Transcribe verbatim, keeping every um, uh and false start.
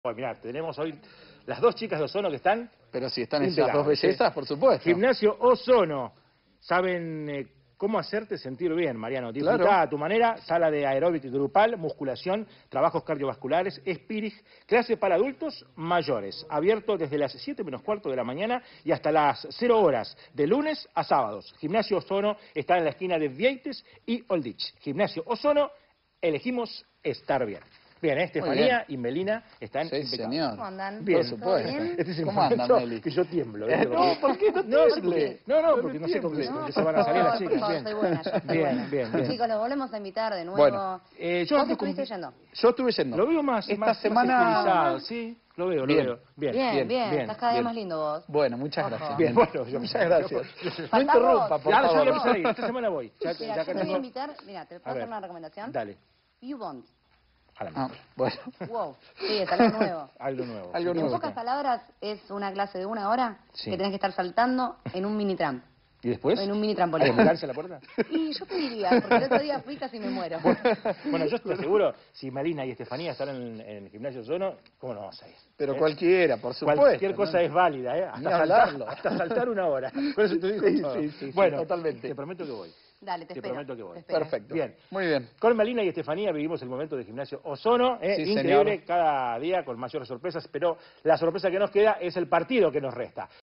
Bueno, mirá, tenemos hoy las dos chicas de Ozono que están... Pero si están esas impecables, dos bellezas, ¿sí? por supuesto. Gimnasio Ozono. Saben eh, cómo hacerte sentir bien, Mariano. Disfrutá Claro. a tu manera. Sala de aeróbic grupal, musculación, trabajos cardiovasculares, Spirit, clase para adultos mayores. Abierto desde las siete menos cuarto de la mañana y hasta las cero horas, de lunes a sábados. Gimnasio Ozono está en la esquina de Vieites y Oldich. Gimnasio Ozono, elegimos estar bien. Bien, ¿eh? Estefanía y Melina están sí, impecables. señor. ¿Cómo andan? Bien, por supuesto. bien? Este es el ¿Cómo anda, momento Meli? que yo tiemblo. Eh, ¿eh? no, ¿por qué no No, tiemble? porque, no, no, No porque no sé con qué, tiemble. con qué No, se van a salir las por chicas. favor, Bien, soy buena, yo soy bien, buena. bien, bien. Chicos, los volvemos a invitar de nuevo. Bueno, Eh, yo ¿Vos antes estuviste cum- yendo? Yo estuve yendo. Lo veo más, Esta más, semana... más estilizado, sí, lo veo, Bien. lo veo. Bien, Bien, bien, bien, estás cada bien. vez más lindo vos. Bueno, muchas Ojo. gracias. Bien, bueno, yo- Muchas gracias. No Faltás interrumpa, vos. por Ahora yo voy a favor. empezar a ir, esta semana voy. Ya, Mira, ya yo te tengo- voy a invitar, mira, ¿te A puedo ver. hacer una recomendación? Dale, You Bond. a la Ah, mierda. bueno. Wow, sí, es algo nuevo. Algo nuevo. Algo En nuevo. pocas palabras, es una clase de una hora Sí. que tenés que estar saltando en un mini tramp. ¿Y después? En un mini ¿Hay trampolín. ambulancia a la puerta? Y yo te diría, porque el otro día fui y casi me muero. Bueno, yo estoy seguro, si Marina y Estefanía están en, en el gimnasio Ozono, ¿cómo no vamos a ir? Pero ¿Eh? cualquiera, por supuesto. Cualquier cosa ¿no? es válida, ¿eh? Ni Hasta saltar, hablarlo. hasta saltar una hora. Por eso te digo Sí, todo. sí, sí, sí, bueno, totalmente. te prometo que voy. Dale, te, Te espero. prometo que voy. te espero. Perfecto. Bien. Muy bien. Con Melina y Estefanía vivimos el momento del gimnasio Ozono, ¿eh? Sí, Increíble, señor. cada día con mayores sorpresas, pero la sorpresa que nos queda es el partido que nos resta.